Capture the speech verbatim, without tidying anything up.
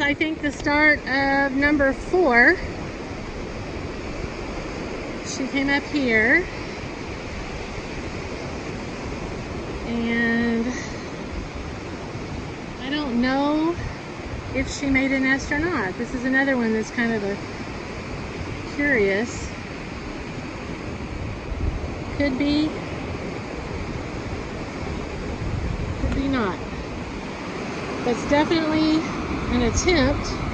I think, the start of number four. She came up here. And I don't know if she made a nest or not. This is another one that's kind of a curious. Could be. Could be not. But it's definitely an attempt